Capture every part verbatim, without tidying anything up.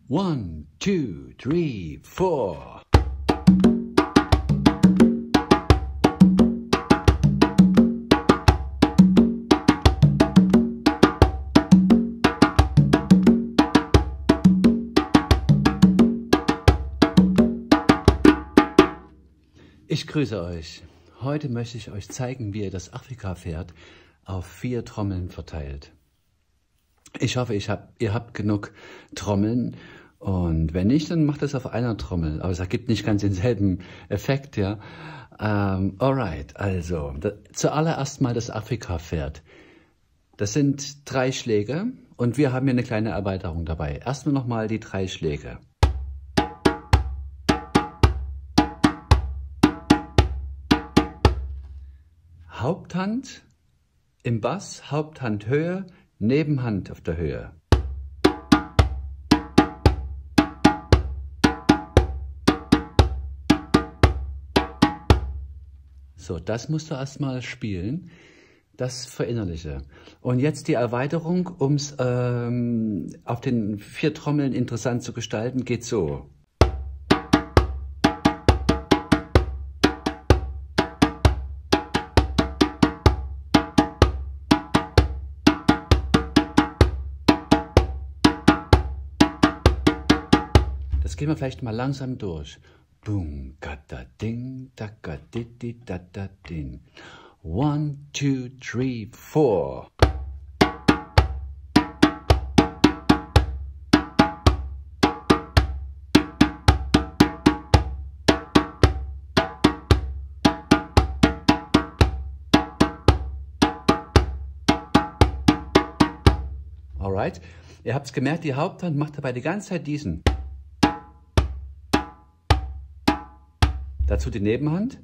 One, two, three, four. Ich grüße euch. Heute möchte ich euch zeigen, wie ihr das Afrika-Pferd auf vier Trommeln verteilt. Ich hoffe, ich hab, ihr habt genug Trommeln, und wenn nicht, dann macht es auf einer Trommel. Aber es ergibt nicht ganz denselben Effekt, ja. Ähm, alright, also da, zuallererst mal das Afrika-Pferd. Das sind drei Schläge und wir haben hier eine kleine Erweiterung dabei. Erstmal nochmal die drei Schläge. Haupthand im Bass, Haupthand Höhe, Nebenhand auf der Höhe. So, das musst du erstmal spielen, das verinnerliche. Und jetzt die Erweiterung, um es ähm, auf den vier Trommeln interessant zu gestalten, geht so. Das gehen wir vielleicht mal langsam durch. Boom, gada ding, da gadidi, da da ding. One, two, three, four. Alright, ihr habt es gemerkt, die Haupthand macht dabei die ganze Zeit diesen. Dazu die Nebenhand.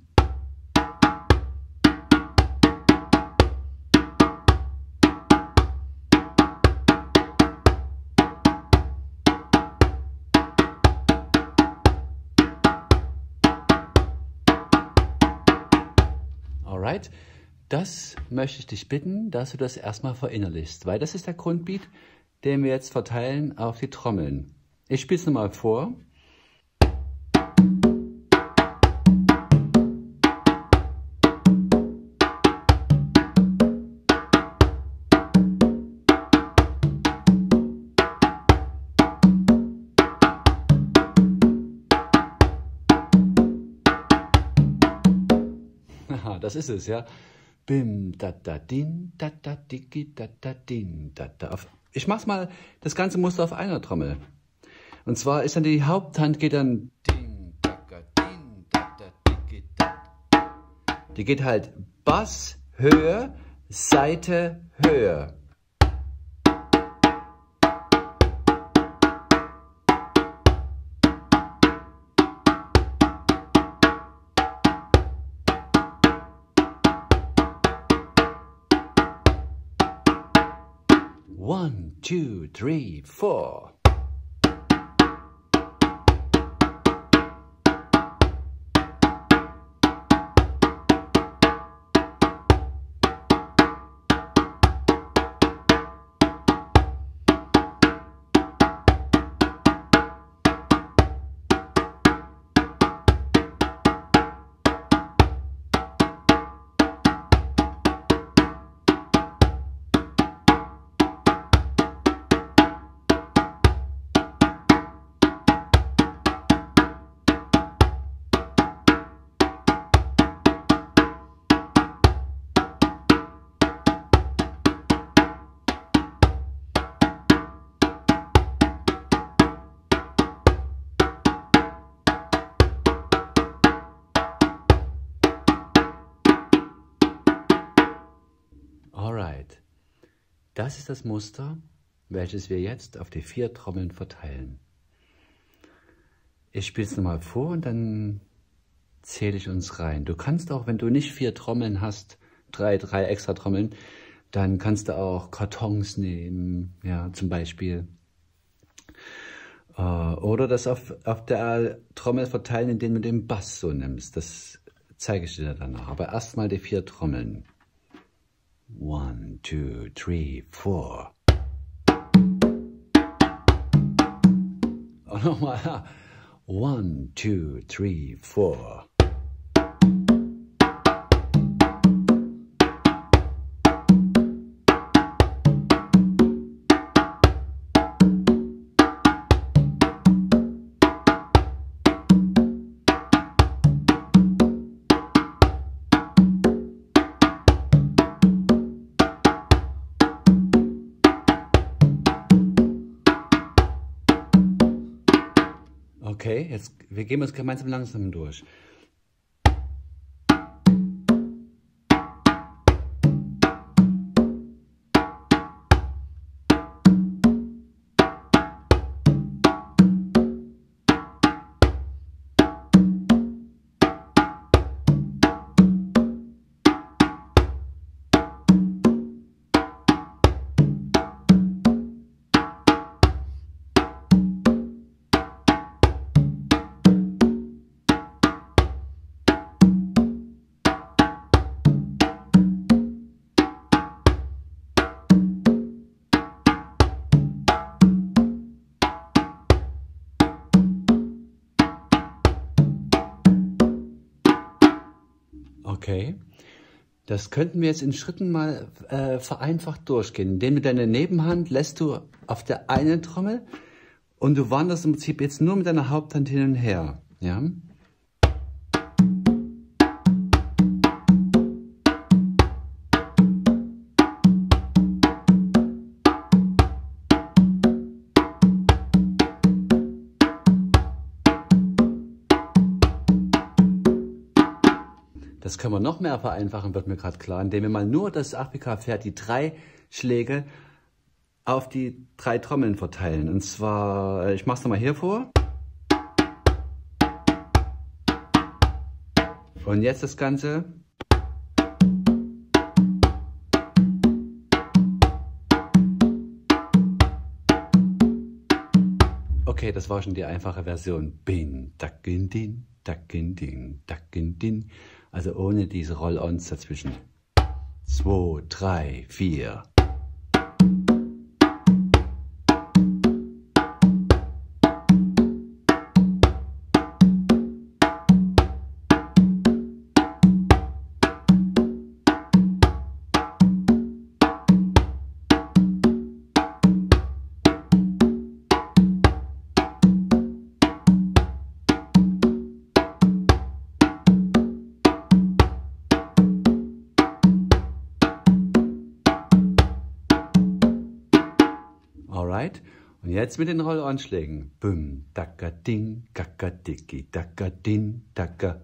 Alright, das möchte ich dich bitten, dass du das erstmal verinnerlichst, weil das ist der Grundbeat, den wir jetzt verteilen auf die Trommeln. Ich spiele es nochmal vor. Das ist es, ja. Bim, da, da, din, da, da, digi, da, da, din, da, da. Ich mach's mal, das ganze Muster auf einer Trommel. Und zwar ist dann die Haupthand, geht dann din, da, da, din, da, da, digi, da. Die geht halt Bass, Höhe, Seite, Höhe. One, two, three, four. Alright, das ist das Muster, welches wir jetzt auf die vier Trommeln verteilen. Ich spiele es nochmal vor und dann zähle ich uns rein. Du kannst auch, wenn du nicht vier Trommeln hast, drei, drei extra Trommeln, dann kannst du auch Kartons nehmen, ja, zum Beispiel. Äh, oder das auf, auf der Trommel verteilen, indem du den Bass so nimmst. Das zeige ich dir danach. Aber erstmal die vier Trommeln. One, two, three, four. nochmal. One, two, three, four. Okay, jetzt, wir gehen jetzt gemeinsam langsam durch. Okay, das könnten wir jetzt in Schritten mal äh, vereinfacht durchgehen. Indem mit deiner Nebenhand lässt du auf der einen Trommel und du wanderst im Prinzip jetzt nur mit deiner Haupthand hin und her. Ja? Das können wir noch mehr vereinfachen, wird mir gerade klar, indem wir mal nur das Afrika-Pferd, die drei Schläge auf die drei Trommeln verteilen. Und zwar, ich mache es nochmal hier vor. Und jetzt das Ganze. Okay, das war schon die einfache Version. Bin, dakin, din, dakin, din, dakin, din. Also ohne diese Roll-ons dazwischen. Zwei, drei, vier. Alright, und jetzt mit den Roll-on-Schlägen. Bum, dacka, ding, kacka, dicki, dacka, din, dacka.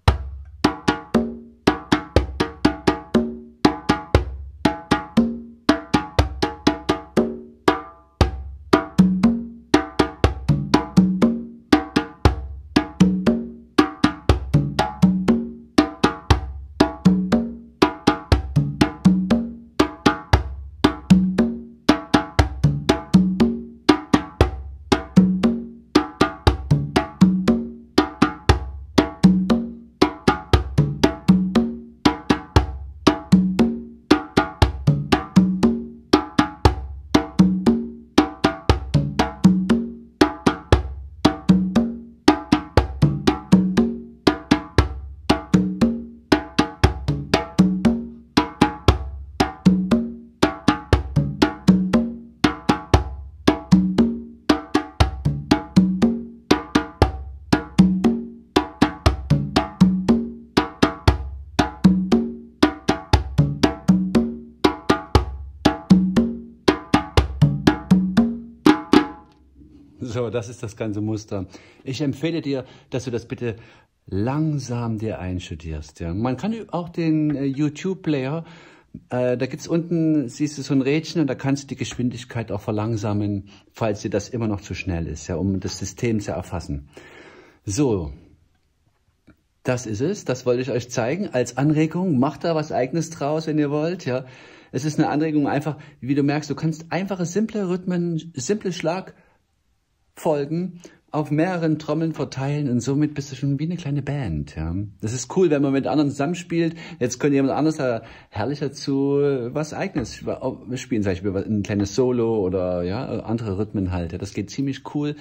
So, das ist das ganze Muster. Ich empfehle dir, dass du das bitte langsam dir einstudierst. Ja. Man kann auch den äh, YouTube-Player, äh, da gibt's unten, siehst du so ein Rädchen und da kannst du die Geschwindigkeit auch verlangsamen, falls dir das immer noch zu schnell ist, ja, um das System zu erfassen. So, das ist es, das wollte ich euch zeigen als Anregung. Macht da was Eigenes draus, wenn ihr wollt. Ja. Es ist eine Anregung einfach, wie du merkst, du kannst einfache, simple Rhythmen, simple Schlagfolgen auf mehreren Trommeln verteilen und somit bist du schon wie eine kleine Band. Ja. Das ist cool, wenn man mit anderen zusammenspielt. Jetzt könnte jemand anderes äh, herrlich dazu was Eigenes spielen, zum Beispiel ein kleines Solo oder ja andere Rhythmen halt. Ja. Das geht ziemlich cool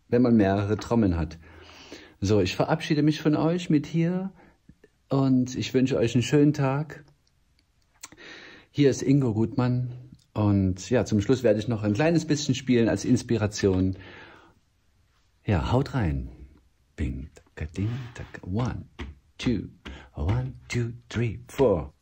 wenn man mehrere Trommeln hat. So, ich verabschiede mich von euch mit hier und ich wünsche euch einen schönen Tag. Hier ist Ingo Gutmann und ja, zum Schluss werde ich noch ein kleines bisschen spielen als Inspiration. Ja, haut rein. Bing, taka, ding, taka. One, two, one, two, three, four.